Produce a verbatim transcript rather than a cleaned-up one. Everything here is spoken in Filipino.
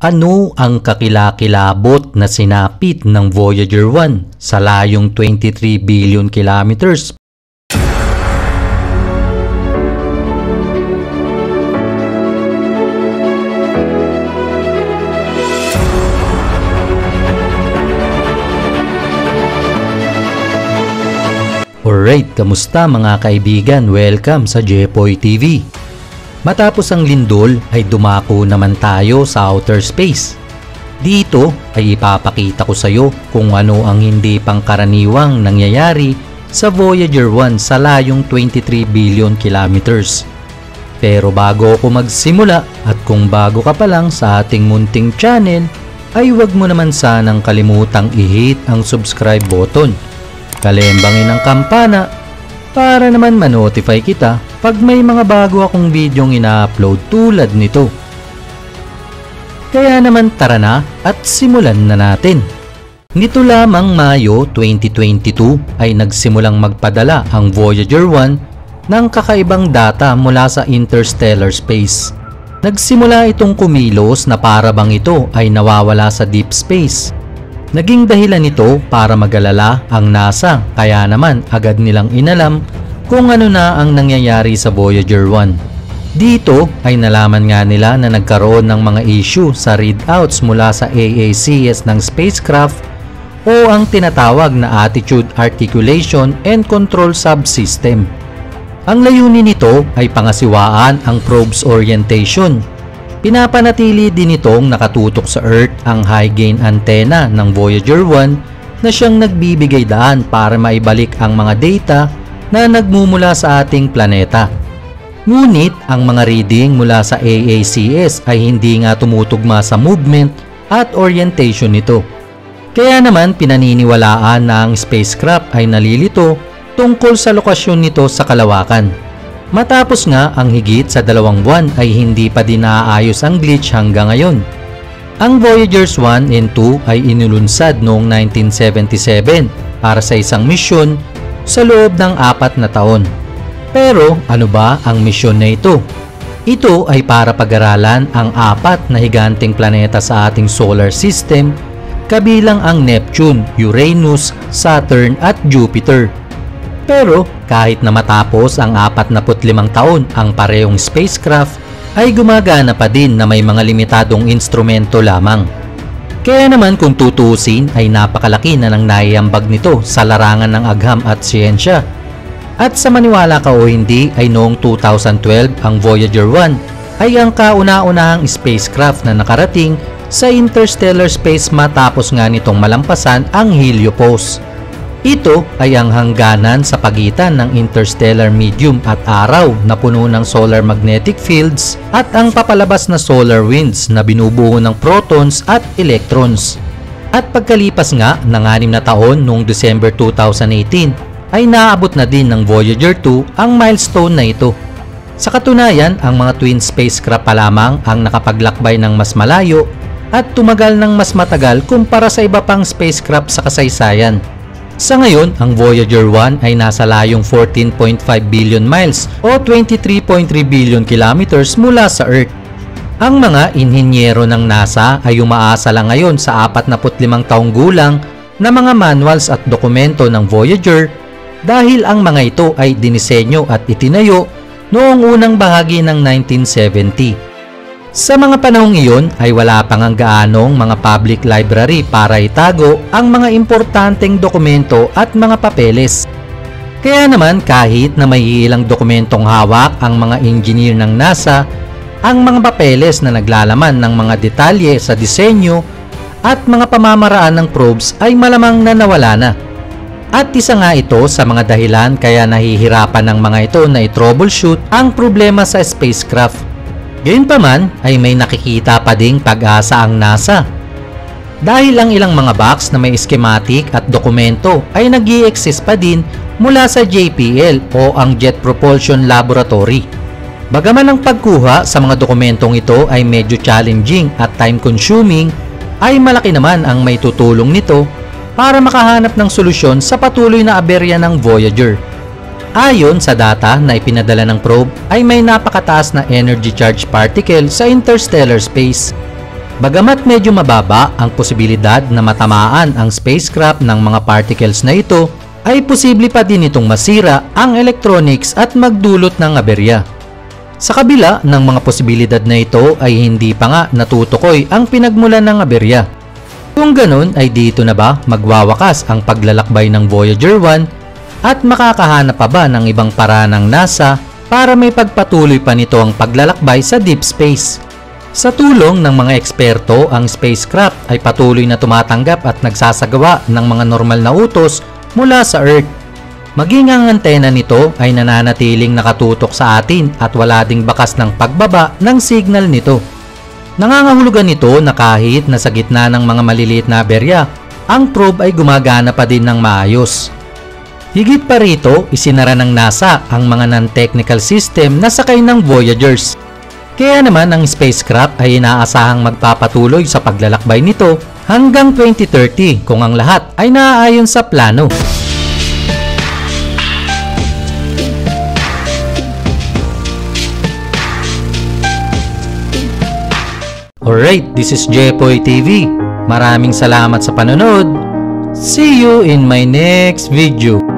Ano ang kakilakilabot na sinapit ng Voyager one sa layong twenty-three billion kilometers? Alright, kamusta mga kaibigan? Welcome sa Jepoy T V. Matapos ang lindol ay dumako naman tayo sa outer space. Dito ay ipapakita ko sa iyo kung ano ang hindi pangkaraniwang nangyayari sa Voyager one sa layong twenty-three billion kilometers. Pero bago ako magsimula at kung bago ka pa lang sa ating munting channel, ay huwag mo naman sanang kalimutang i-hit ang subscribe button. Kalembangin ang kampana para naman ma-notify kita pag may mga bago akong videong ina-upload tulad nito. Kaya naman tara na at simulan na natin. Nito lamang Mayo twenty twenty-two ay nagsimulang magpadala ang Voyager one ng kakaibang data mula sa interstellar space. Nagsimula itong kumilos na para bang ito ay nawawala sa deep space. Naging dahilan nito para mag-alala ang NASA, kaya naman agad nilang inalam kung ano na ang nangyayari sa Voyager one. Dito ay nalaman nga nila na nagkaroon ng mga issue sa readouts mula sa A A C S ng spacecraft o ang tinatawag na Attitude Articulation and Control Subsystem. Ang layunin nito ay pangasiwaan ang probe's orientation. Pinapanatili din itong nakatutok sa Earth ang high-gain antenna ng Voyager one na siyang nagbibigay daan para maibalik ang mga data na nagmumula sa ating planeta. Ngunit ang mga reading mula sa A A C S ay hindi nga tumutugma sa movement at orientation nito. Kaya naman pinaniniwalaan na ang spacecraft ay nalilito tungkol sa lokasyon nito sa kalawakan. Matapos nga ang higit sa dalawang buwan ay hindi pa din naaayos ang glitch hanggang ngayon. Ang Voyagers one and two ay inulunsad noong nineteen seventy-seven para sa isang misyon sa loob ng apat na taon. Pero ano ba ang misyon na ito? Ito ay para pag-aralan ang apat na higanteng planeta sa ating solar system, kabilang ang Neptune, Uranus, Saturn at Jupiter. Pero kahit na matapos ang forty-five taon ang parehong spacecraft, ay gumagana pa din na may mga limitadong instrumento lamang. Kaya naman kung tutusin ay napakalaki na nang naiambag nito sa larangan ng agham at siyensya. At sa maniwala ka o hindi ay noong two thousand twelve ang Voyager one ay ang kauna-unahang spacecraft na nakarating sa interstellar space matapos nga nitong malampasan ang heliopause. Ito ay ang hangganan sa pagitan ng interstellar medium at araw na puno ng solar magnetic fields at ang papalabas na solar winds na binubuo ng protons at electrons. At pagkalipas nga ng anim na taon noong December two thousand eighteen ay naabot na din ng Voyager two ang milestone na ito. Sa katunayan, ang mga twin spacecraft pa lamang ang nakapaglakbay ng mas malayo at tumagal ng mas matagal kumpara sa iba pang spacecraft sa kasaysayan. Sa ngayon, ang Voyager one ay nasa layong fourteen point five billion miles o twenty-three point three billion kilometers mula sa Earth. Ang mga inhinyero ng NASA ay umaasa lang ngayon sa forty-five taong gulang na mga manuals at dokumento ng Voyager dahil ang mga ito ay dinisenyo at itinayo noong unang bahagi ng nineteen seventy. Sa mga panahong iyon ay wala pang ang gaanong mga public library para itago ang mga importanteng dokumento at mga papeles. Kaya naman kahit na may ilang dokumentong hawak ang mga engineer ng NASA, ang mga papeles na naglalaman ng mga detalye sa disenyo at mga pamamaraan ng probes ay malamang na nawala na. At isa nga ito sa mga dahilan kaya nahihirapan ng mga ito na i-troubleshoot ang problema sa spacecraft. Gayunpaman ay may nakikita pa ding pag-asa ang NASA. Dahil ang ilang mga box na may schematic at dokumento ay nag-i-exist pa din mula sa J P L o ang Jet Propulsion Laboratory. Bagaman ang pagkuha sa mga dokumentong ito ay medyo challenging at time-consuming, ay malaki naman ang may tutulong nito para makahanap ng solusyon sa patuloy na aberya ng Voyager. Ayon sa data na ipinadala ng probe ay may napakataas na energy charge particle sa interstellar space. Bagamat medyo mababa ang posibilidad na matamaan ang spacecraft ng mga particles na ito, ay posible pa din itong masira ang electronics at magdulot ng aberya. Sa kabila ng mga posibilidad na ito ay hindi pa nga natutukoy ang pinagmulan ng aberya. Kung ganun ay dito na ba magwawakas ang paglalakbay ng Voyager one at makakahanap pa ba ng ibang paraan ng NASA para may pagpatuloy pa nito ang paglalakbay sa deep space? Sa tulong ng mga eksperto, ang spacecraft ay patuloy na tumatanggap at nagsasagawa ng mga normal na utos mula sa Earth. Maging ang antena nito ay nananatiling nakatutok sa atin at wala ding bakas ng pagbaba ng signal nito. Nangangahulugan nito na kahit na sa gitna ng mga maliliit na aberya, ang probe ay gumagana pa din ng maayos. Higit pa rito, isinara ng NASA ang mga non-technical system na sakay ng Voyagers. Kaya naman ang spacecraft ay inaasahang magpapatuloy sa paglalakbay nito hanggang twenty thirty kung ang lahat ay naaayon sa plano. Alright, this is Jepoy T V. Maraming salamat sa panonood. See you in my next video.